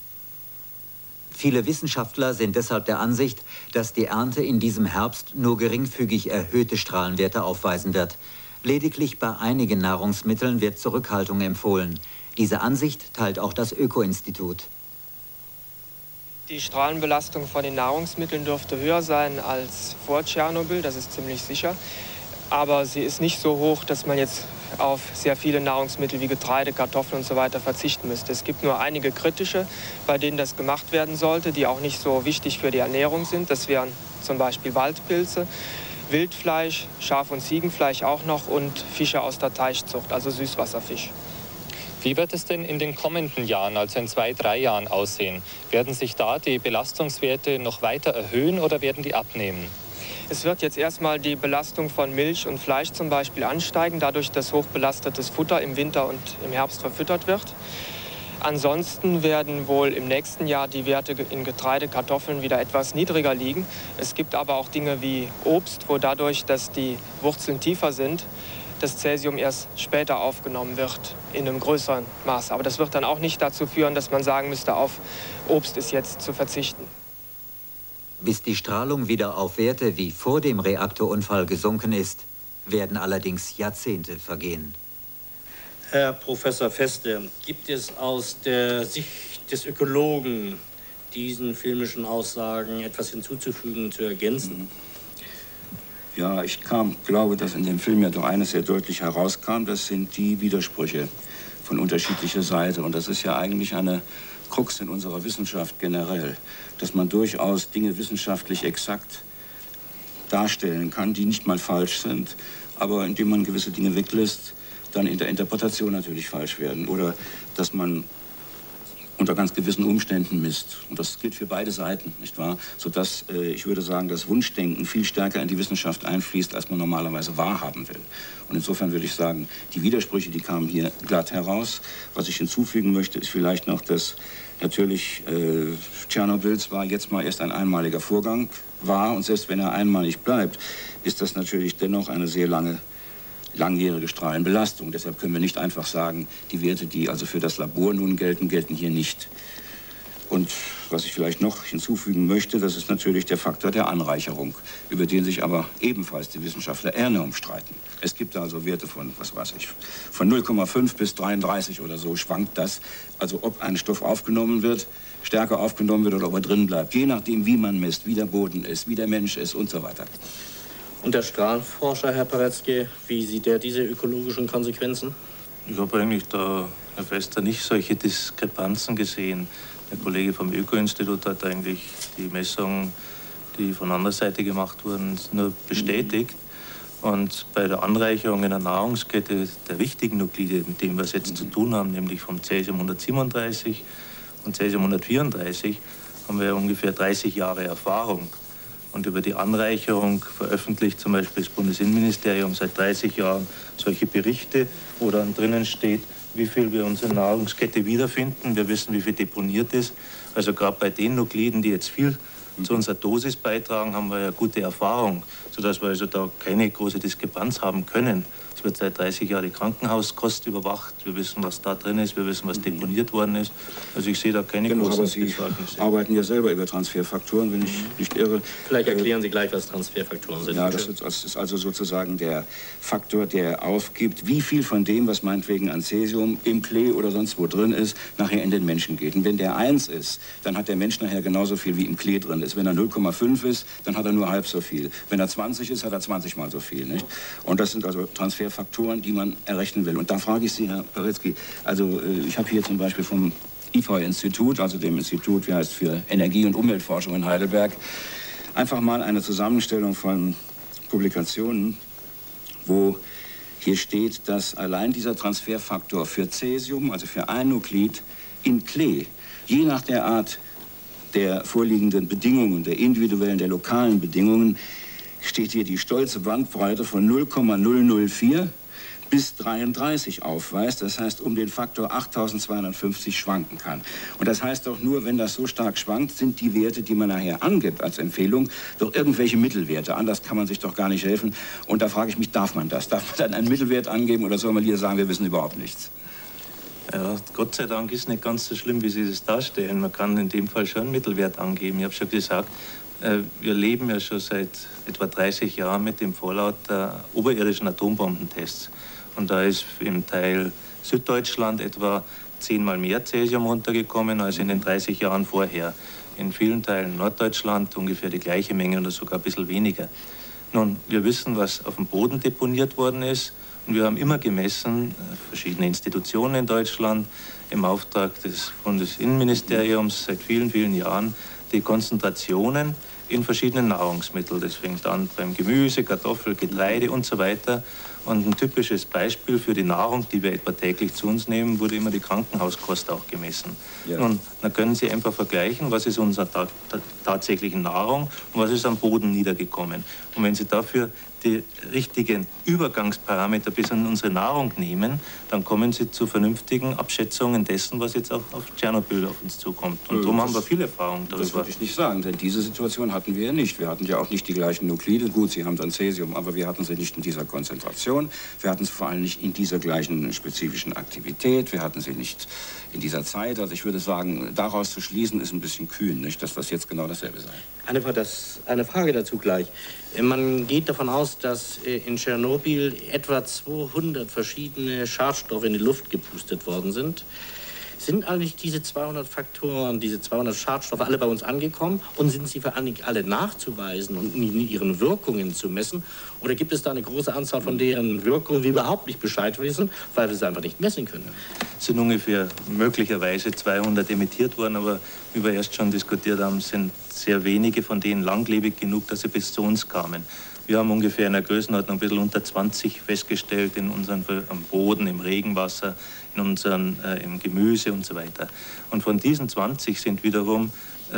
Viele Wissenschaftler sind deshalb der Ansicht, dass die Ernte in diesem Herbst nur geringfügig erhöhte Strahlenwerte aufweisen wird. Lediglich bei einigen Nahrungsmitteln wird Zurückhaltung empfohlen. Diese Ansicht teilt auch das Öko-Institut. Die Strahlenbelastung von den Nahrungsmitteln dürfte höher sein als vor Tschernobyl, das ist ziemlich sicher. Aber sie ist nicht so hoch, dass man jetzt auf sehr viele Nahrungsmittel wie Getreide, Kartoffeln und so weiter verzichten müsste. Es gibt nur einige kritische, bei denen das gemacht werden sollte, die auch nicht so wichtig für die Ernährung sind. Das wären zum Beispiel Waldpilze, Wildfleisch, Schaf- und Ziegenfleisch auch noch und Fische aus der Teichzucht, also Süßwasserfisch. Wie wird es denn in den kommenden Jahren, also in 2, 3 Jahren aussehen? Werden sich da die Belastungswerte noch weiter erhöhen oder werden die abnehmen? Es wird jetzt erstmal die Belastung von Milch und Fleisch zum Beispiel ansteigen, dadurch, dass hochbelastetes Futter im Winter und im Herbst verfüttert wird. Ansonsten werden wohl im nächsten Jahr die Werte in Getreide, Kartoffeln wieder etwas niedriger liegen. Es gibt aber auch Dinge wie Obst, wo dadurch, dass die Wurzeln tiefer sind, das Cäsium erst später aufgenommen wird, in einem größeren Maß. Aber das wird dann auch nicht dazu führen, dass man sagen müsste, auf Obst ist jetzt zu verzichten. Bis die Strahlung wieder auf Werte wie vor dem Reaktorunfall gesunken ist, werden allerdings Jahrzehnte vergehen. Herr Professor Feste, gibt es aus der Sicht des Ökologen diesen filmischen Aussagen etwas hinzuzufügen, zu ergänzen? Ja, ich glaube, dass in dem Film ja doch eines sehr deutlich herauskam, das sind die Widersprüche von unterschiedlicher Seite. Und das ist ja eigentlich eine Krux in unserer Wissenschaft generell, dass man durchaus Dinge wissenschaftlich exakt darstellen kann, die nicht mal falsch sind, aber indem man gewisse Dinge weglässt, dann in der Interpretation natürlich falsch werden. Oder dass man unter ganz gewissen Umständen misst. Und das gilt für beide Seiten, nicht wahr? Sodass, ich würde sagen, das Wunschdenken viel stärker in die Wissenschaft einfließt, als man normalerweise wahrhaben will. Und insofern würde ich sagen, die Widersprüche, die kamen hier glatt heraus. Was ich hinzufügen möchte, ist vielleicht noch, dass natürlich Tschernobyl zwar jetzt mal erst ein einmaliger Vorgang war, und selbst wenn er einmalig bleibt, ist das natürlich dennoch eine sehr langjährige Strahlenbelastung. Deshalb können wir nicht einfach sagen, die Werte, die also für das Labor nun gelten, gelten hier nicht. Und was ich vielleicht noch hinzufügen möchte, das ist natürlich der Faktor der Anreicherung, über den sich aber ebenfalls die Wissenschaftler enorm streiten. Es gibt also Werte von, was weiß ich, von 0,5 bis 33 oder so schwankt das. Also ob ein Stoff aufgenommen wird, stärker aufgenommen wird oder ob er drin bleibt. Je nachdem, wie man misst, wie der Boden ist, wie der Mensch ist und so weiter. Und der Strahlenforscher, Herr Parecki, wie sieht er diese ökologischen Konsequenzen? Ich habe eigentlich da, Herr Fester, nicht solche Diskrepanzen gesehen. Der Kollege vom Öko-Institut hat eigentlich die Messungen, die von anderer Seite gemacht wurden, nur bestätigt. Und bei der Anreicherung in der Nahrungskette der wichtigen Nuklide, mit denen wir es jetzt zu tun haben, nämlich vom Cäsium 137 und Cäsium 134, haben wir ungefähr 30 Jahre Erfahrung. Und über die Anreicherung veröffentlicht zum Beispiel das Bundesinnenministerium seit 30 Jahren solche Berichte, wo dann drinnen steht, wie viel wir unsere Nahrungskette wiederfinden. Wir wissen, wie viel deponiert ist. Also gerade bei den Nukliden, die jetzt viel zu unserer Dosis beitragen, haben wir ja gute Erfahrung, sodass wir also da keine große Diskrepanz haben können. Es wird seit 30 Jahren die Krankenhauskost überwacht. Wir wissen, was da drin ist. Wir wissen, was deponiert worden ist. Also ich sehe da keine großen Besorgnisse. Sie arbeiten ja selber über Transferfaktoren, wenn ich nicht irre. Vielleicht erklären Sie gleich, was Transferfaktoren sind. Ja, das ist also sozusagen der Faktor, der aufgibt, wie viel von dem, was meinetwegen an Cäsium im Klee oder sonst wo drin ist, nachher in den Menschen geht. Und wenn der 1 ist, dann hat der Mensch nachher genauso viel, wie im Klee drin ist. Wenn er 0,5 ist, dann hat er nur halb so viel. Wenn er 20 ist, hat er 20 mal so viel. Nicht? Und das sind also Transferfaktoren, die man errechnen will. Und da frage ich Sie, Herr Parecki, also ich habe hier zum Beispiel vom IFA-Institut, also dem Institut, wie heißt, für Energie- und Umweltforschung in Heidelberg, einfach mal eine Zusammenstellung von Publikationen, wo hier steht, dass allein dieser Transferfaktor für Cäsium, also für ein Nuklid in Klee, je nach der Art der vorliegenden Bedingungen, der individuellen, der lokalen Bedingungen, steht hier die stolze Bandbreite von 0,004 bis 33 aufweist. Das heißt, um den Faktor 8250 schwanken kann. Und das heißt doch nur, wenn das so stark schwankt, sind die Werte, die man nachher angibt als Empfehlung, doch irgendwelche Mittelwerte. Anders kann man sich doch gar nicht helfen. Und da frage ich mich, darf man das? Darf man dann einen Mittelwert angeben oder soll man hier sagen, wir wissen überhaupt nichts? Ja, Gott sei Dank ist nicht ganz so schlimm, wie Sie das darstellen. Man kann in dem Fall schon einen Mittelwert angeben. Ich habe schon gesagt, wir leben ja schon seit etwa 30 Jahren mit dem Vorlaut der oberirdischen Atombombentests. Und da ist im Teil Süddeutschland etwa 10-mal mehr Cäsium runtergekommen als in den 30 Jahren vorher. In vielen Teilen Norddeutschland ungefähr die gleiche Menge oder sogar ein bisschen weniger. Nun, wir wissen, was auf dem Boden deponiert worden ist. Und wir haben immer gemessen, verschiedene Institutionen in Deutschland, im Auftrag des Bundesinnenministeriums seit vielen, vielen Jahren, die Konzentrationen in verschiedenen Nahrungsmitteln. Das fängt an beim Gemüse, Kartoffel, Getreide und so weiter. Und ein typisches Beispiel für die Nahrung, die wir etwa täglich zu uns nehmen, wurde immer die Krankenhauskost auch gemessen. Ja. Nun, dann können Sie einfach vergleichen, was ist unsere tatsächliche Nahrung und was ist am Boden niedergekommen. Und wenn Sie dafür die richtigen Übergangsparameter bis an unsere Nahrung nehmen, dann kommen Sie zu vernünftigen Abschätzungen dessen, was jetzt auf Tschernobyl auf uns zukommt. Und darum haben wir viel Erfahrung darüber. Das würde ich nicht sagen, denn diese Situation hatten wir nicht. Wir hatten ja auch nicht die gleichen Nuklide. Gut, sie haben dann Cäsium, aber wir hatten sie nicht in dieser Konzentration. Wir hatten sie vor allem nicht in dieser gleichen spezifischen Aktivität. Wir hatten sie nicht in dieser Zeit. Also ich würde sagen, daraus zu schließen, ist ein bisschen kühn, nicht, dass das jetzt genau dasselbe sei. Eine Frage dazu gleich. Man geht davon aus, dass in Tschernobyl etwa 200 verschiedene Schadstoffe in die Luft gepustet worden sind. Sind eigentlich diese 200 Faktoren, diese 200 Schadstoffe alle bei uns angekommen und sind sie vor allen Dingen alle nachzuweisen und in ihren Wirkungen zu messen? Oder gibt es da eine große Anzahl von deren Wirkungen, wir überhaupt nicht Bescheid wissen, weil wir sie einfach nicht messen können? Es sind ungefähr möglicherweise 200 emittiert worden, aber wie wir erst schon diskutiert haben, sind sehr wenige von denen langlebig genug, dass sie bis zu uns kamen. Wir haben ungefähr in der Größenordnung ein bisschen unter 20 festgestellt in unseren, am Boden, im Regenwasser, im Gemüse und so weiter. Und von diesen 20 sind wiederum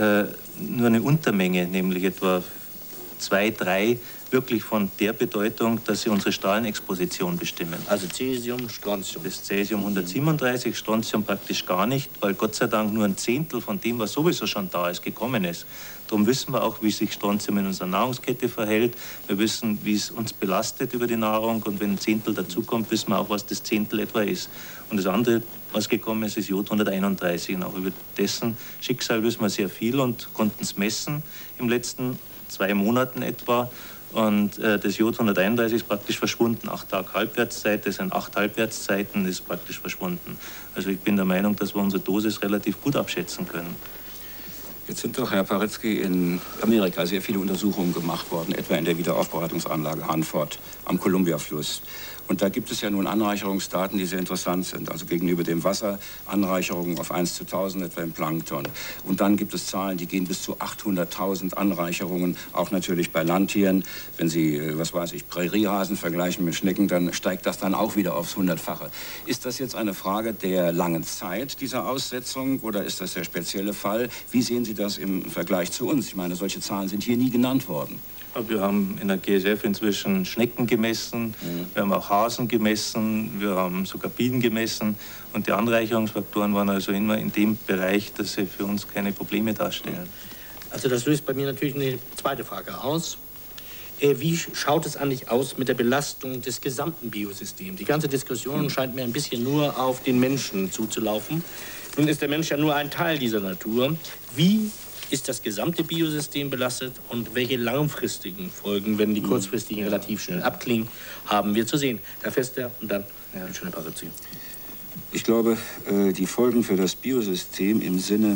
nur eine Untermenge, nämlich etwa 2, 3, wirklich von der Bedeutung, dass sie unsere Strahlenexposition bestimmen. Also Cäsium, Strontium. Das Cäsium 137, Strontium praktisch gar nicht, weil Gott sei Dank nur ein Zehntel von dem, was sowieso schon da ist, gekommen ist. Darum wissen wir auch, wie sich Strontium in unserer Nahrungskette verhält. Wir wissen, wie es uns belastet über die Nahrung. Und wenn ein Zehntel dazukommt, wissen wir auch, was das Zehntel etwa ist. Und das andere, was gekommen ist, ist Jod 131. Und auch über dessen Schicksal wissen wir sehr viel und konnten es messen im letzten 2 Monaten etwa. Und das Jod 131 ist praktisch verschwunden. 8 Tage Halbwertszeit, das sind 8 Halbwertszeiten, ist praktisch verschwunden. Also ich bin der Meinung, dass wir unsere Dosis relativ gut abschätzen können. Jetzt sind doch, Herr Parecki, in Amerika sehr viele Untersuchungen gemacht worden, etwa in der Wiederaufbereitungsanlage Hanford am Columbia-Fluss. Und da gibt es ja nun Anreicherungsdaten, die sehr interessant sind. Also gegenüber dem Wasser Anreicherungen auf 1 zu 1000 etwa im Plankton. Und dann gibt es Zahlen, die gehen bis zu 800.000 Anreicherungen, auch natürlich bei Landtieren. Wenn Sie, was weiß ich, Präriehasen vergleichen mit Schnecken, dann steigt das dann auch wieder aufs 100-fache. Ist das jetzt eine Frage der langen Zeit dieser Aussetzung oder ist das der spezielle Fall? Wie sehen Sie das im Vergleich zu uns? Ich meine, solche Zahlen sind hier nie genannt worden. Wir haben in der GSF inzwischen Schnecken gemessen, wir haben auch Hasen gemessen, wir haben sogar Bienen gemessen. Und die Anreicherungsfaktoren waren also immer in dem Bereich, dass sie für uns keine Probleme darstellen. Also das löst bei mir natürlich eine zweite Frage aus. Wie schaut es eigentlich aus mit der Belastung des gesamten Biosystems? Die ganze Diskussion scheint mir ein bisschen nur auf den Menschen zuzulaufen. Nun ist der Mensch ja nur ein Teil dieser Natur. Wie ist das gesamte Biosystem belastet und welche langfristigen Folgen, wenn die kurzfristigen relativ schnell abklingen, haben wir zu sehen? Herr Fester und dann Herr Parecki. Ich glaube, die Folgen für das Biosystem im Sinne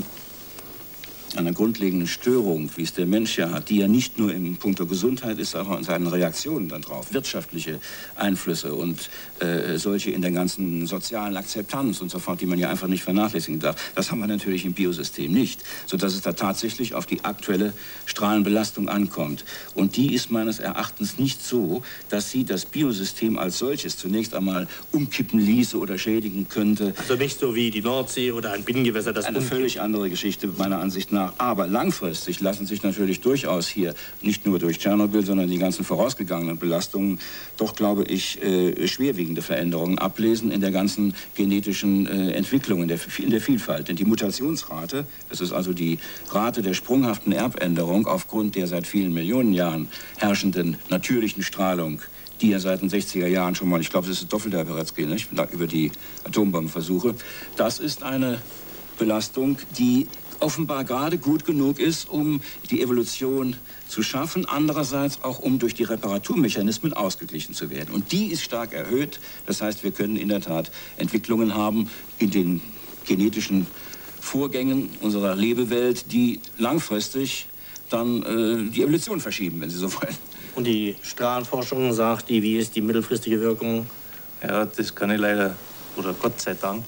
einer grundlegenden Störung, wie es der Mensch ja hat, die ja nicht nur im Punkto Gesundheit ist, aber in seinen Reaktionen dann drauf, wirtschaftliche Einflüsse und solche in der ganzen sozialen Akzeptanz und so fort, die man ja einfach nicht vernachlässigen darf. Das haben wir natürlich im Biosystem nicht, sodass es da tatsächlich auf die aktuelle Strahlenbelastung ankommt. Und die ist meines Erachtens nicht so, dass sie das Biosystem als solches zunächst einmal umkippen ließe oder schädigen könnte. Also nicht so wie die Nordsee oder ein Binnengewässer, das eine völlig andere Geschichte meiner Ansicht nach. Aber langfristig lassen sich natürlich durchaus hier nicht nur durch Tschernobyl, sondern die ganzen vorausgegangenen Belastungen doch, glaube ich, schwerwiegende Veränderungen ablesen in der ganzen genetischen Entwicklung, in der Vielfalt. Denn die Mutationsrate, das ist also die Rate der sprunghaften Erbänderung aufgrund der seit vielen Millionen Jahren herrschenden natürlichen Strahlung, die ja seit den 60er Jahren schon mal, ich glaube, das ist doppelt, Herr Parecki, nicht? Über die Atombombenversuche, das ist eine Belastung, die offenbar gerade gut genug ist, um die Evolution zu schaffen, andererseits auch, um durch die Reparaturmechanismen ausgeglichen zu werden. Und die ist stark erhöht. Das heißt, wir können in der Tat Entwicklungen haben in den genetischen Vorgängen unserer Lebewelt, die langfristig dann die Evolution verschieben, wenn Sie so wollen. Und die Strahlenforschung sagt, wie ist die mittelfristige Wirkung? Ja, das kann ich leider, oder Gott sei Dank,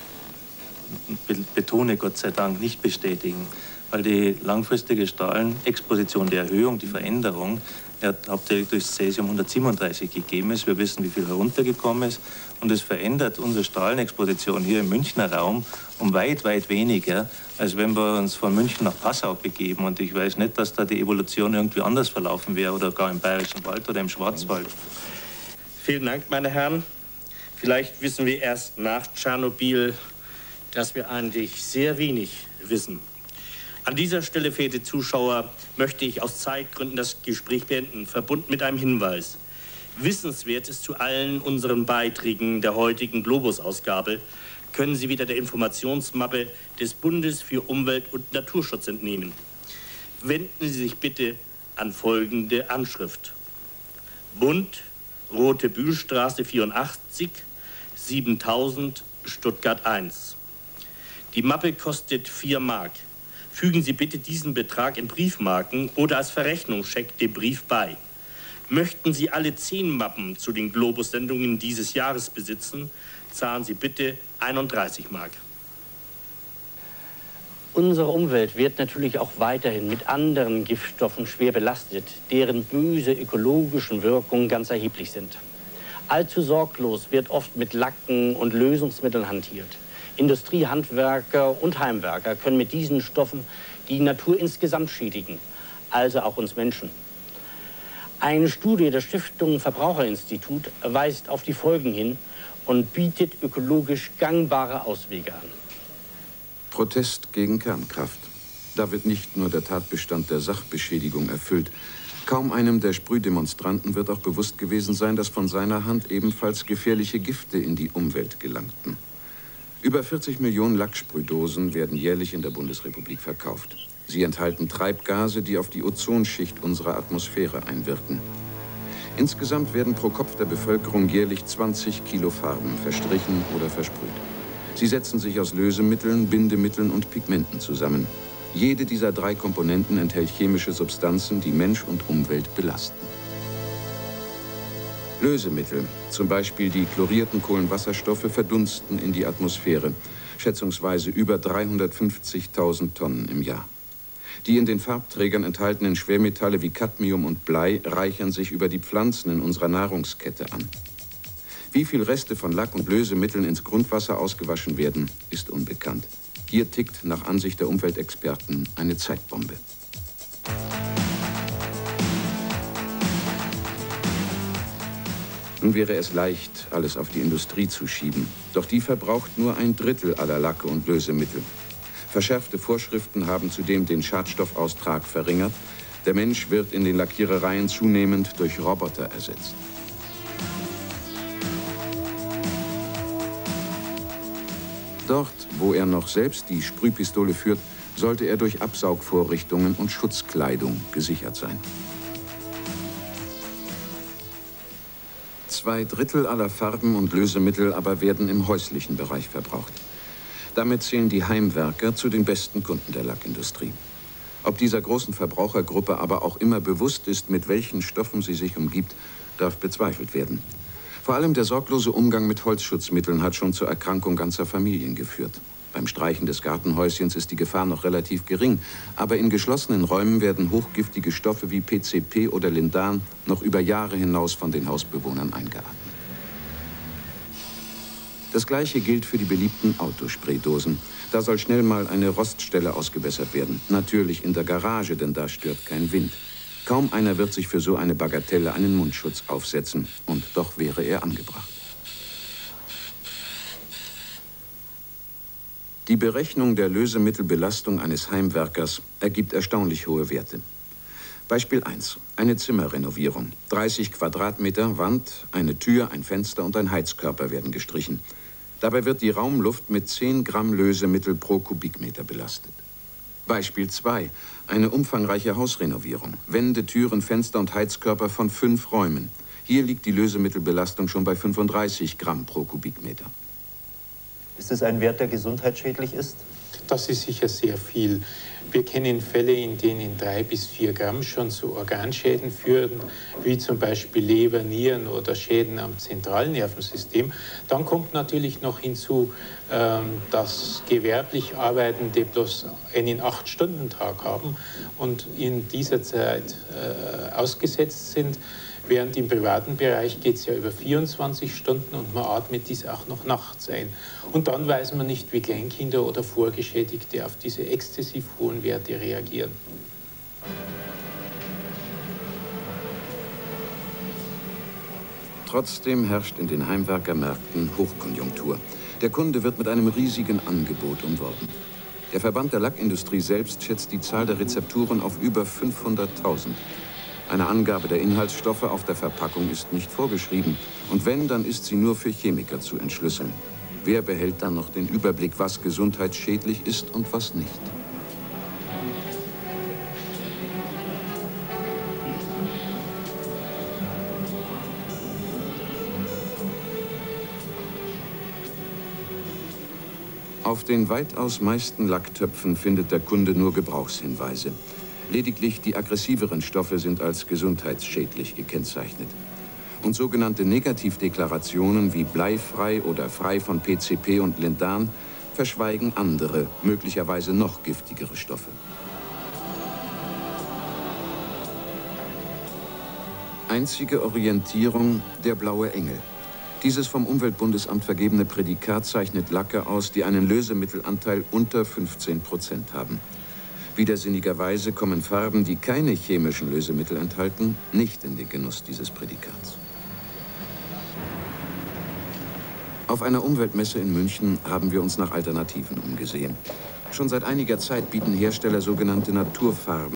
betone Gott sei Dank, nicht bestätigen, weil die langfristige Strahlenexposition, die Erhöhung, die Veränderung hauptsächlich durch Cäsium 137 gegeben ist. Wir wissen, wie viel heruntergekommen ist und es verändert unsere Strahlenexposition hier im Münchner Raum um weit, weit weniger, als wenn wir uns von München nach Passau begeben. Und ich weiß nicht, dass da die Evolution irgendwie anders verlaufen wäre oder gar im Bayerischen Wald oder im Schwarzwald. Vielen Dank, meine Herren. Vielleicht wissen wir erst nach Tschernobyl, dass wir eigentlich sehr wenig wissen. An dieser Stelle, verehrte Zuschauer, möchte ich aus Zeitgründen das Gespräch beenden, verbunden mit einem Hinweis. Wissenswertes zu allen unseren Beiträgen der heutigen Globus-Ausgabe können Sie wieder der Informationsmappe des Bundes für Umwelt und Naturschutz entnehmen. Wenden Sie sich bitte an folgende Anschrift. Bund, Rote Bühlstraße 84, 7000, Stuttgart 1. Die Mappe kostet 4 Mark. Fügen Sie bitte diesen Betrag in Briefmarken oder als Verrechnungscheck dem Brief bei. Möchten Sie alle 10 Mappen zu den Globus-Sendungen dieses Jahres besitzen, zahlen Sie bitte 31 Mark. Unsere Umwelt wird natürlich auch weiterhin mit anderen Giftstoffen schwer belastet, deren böse ökologischen Wirkungen ganz erheblich sind. Allzu sorglos wird oft mit Lacken und Lösungsmitteln hantiert. Industrie, Handwerker und Heimwerker können mit diesen Stoffen die Natur insgesamt schädigen, also auch uns Menschen. Eine Studie der Stiftung Verbraucherinstitut weist auf die Folgen hin und bietet ökologisch gangbare Auswege an. Protest gegen Kernkraft. Da wird nicht nur der Tatbestand der Sachbeschädigung erfüllt. Kaum einem der Sprühdemonstranten wird auch bewusst gewesen sein, dass von seiner Hand ebenfalls gefährliche Gifte in die Umwelt gelangten. Über 40 Millionen Lacksprühdosen werden jährlich in der Bundesrepublik verkauft. Sie enthalten Treibgase, die auf die Ozonschicht unserer Atmosphäre einwirken. Insgesamt werden pro Kopf der Bevölkerung jährlich 20 Kilo Farben verstrichen oder versprüht. Sie setzen sich aus Lösemitteln, Bindemitteln und Pigmenten zusammen. Jede dieser 3 Komponenten enthält chemische Substanzen, die Mensch und Umwelt belasten. Lösemittel, zum Beispiel die chlorierten Kohlenwasserstoffe, verdunsten in die Atmosphäre, schätzungsweise über 350.000 Tonnen im Jahr. Die in den Farbträgern enthaltenen Schwermetalle wie Cadmium und Blei reichern sich über die Pflanzen in unserer Nahrungskette an. Wie viel Reste von Lack- und Lösemitteln ins Grundwasser ausgewaschen werden, ist unbekannt. Hier tickt nach Ansicht der Umweltexperten eine Zeitbombe. Nun wäre es leicht, alles auf die Industrie zu schieben. Doch die verbraucht nur 1/3 aller Lacke und Lösemittel. Verschärfte Vorschriften haben zudem den Schadstoffaustrag verringert. Der Mensch wird in den Lackierereien zunehmend durch Roboter ersetzt. Dort, wo er noch selbst die Sprühpistole führt, sollte er durch Absaugvorrichtungen und Schutzkleidung gesichert sein. 2/3 aller Farben und Lösemittel aber werden im häuslichen Bereich verbraucht. Damit zählen die Heimwerker zu den besten Kunden der Lackindustrie. Ob dieser großen Verbrauchergruppe aber auch immer bewusst ist, mit welchen Stoffen sie sich umgibt, darf bezweifelt werden. Vor allem der sorglose Umgang mit Holzschutzmitteln hat schon zur Erkrankung ganzer Familien geführt. Beim Streichen des Gartenhäuschens ist die Gefahr noch relativ gering, aber in geschlossenen Räumen werden hochgiftige Stoffe wie PCP oder Lindan noch über Jahre hinaus von den Hausbewohnern eingeatmet. Das Gleiche gilt für die beliebten Autospraydosen. Da soll schnell mal eine Roststelle ausgebessert werden. Natürlich in der Garage, denn da stört kein Wind. Kaum einer wird sich für so eine Bagatelle einen Mundschutz aufsetzen. Und doch wäre er angebracht. Die Berechnung der Lösemittelbelastung eines Heimwerkers ergibt erstaunlich hohe Werte. Beispiel 1. Eine Zimmerrenovierung. 30 Quadratmeter Wand, eine Tür, ein Fenster und ein Heizkörper werden gestrichen. Dabei wird die Raumluft mit 10 Gramm Lösemittel pro Kubikmeter belastet. Beispiel 2. Eine umfangreiche Hausrenovierung. Wände, Türen, Fenster und Heizkörper von 5 Räumen. Hier liegt die Lösemittelbelastung schon bei 35 Gramm pro Kubikmeter. Ist es ein Wert, der gesundheitsschädlich ist? Das ist sicher sehr viel. Wir kennen Fälle, in denen 3 bis 4 Gramm schon zu Organschäden führen, wie zum Beispiel Leber, Nieren oder Schäden am Zentralnervensystem. Dann kommt natürlich noch hinzu, dass gewerblich Arbeitende bloß einen 8-Stunden-Tag haben und in dieser Zeit ausgesetzt sind. Während im privaten Bereich geht es ja über 24 Stunden und man atmet dies auch noch nachts ein. Und dann weiß man nicht, wie Kleinkinder oder Vorgeschädigte auf diese exzessiv hohen Werte reagieren. Trotzdem herrscht in den Heimwerkermärkten Hochkonjunktur. Der Kunde wird mit einem riesigen Angebot umworben. Der Verband der Lackindustrie selbst schätzt die Zahl der Rezepturen auf über 500.000. Eine Angabe der Inhaltsstoffe auf der Verpackung ist nicht vorgeschrieben. Und wenn, dann ist sie nur für Chemiker zu entschlüsseln. Wer behält dann noch den Überblick, was gesundheitsschädlich ist und was nicht? Auf den weitaus meisten Lacktöpfen findet der Kunde nur Gebrauchshinweise. Lediglich die aggressiveren Stoffe sind als gesundheitsschädlich gekennzeichnet. Und sogenannte Negativdeklarationen wie bleifrei oder frei von PCP und Lindan verschweigen andere, möglicherweise noch giftigere Stoffe. Einzige Orientierung, der blaue Engel. Dieses vom Umweltbundesamt vergebene Prädikat zeichnet Lacke aus, die einen Lösemittelanteil unter 15% haben. Widersinnigerweise kommen Farben, die keine chemischen Lösemittel enthalten, nicht in den Genuss dieses Prädikats. Auf einer Umweltmesse in München haben wir uns nach Alternativen umgesehen. Schon seit einiger Zeit bieten Hersteller sogenannte Naturfarben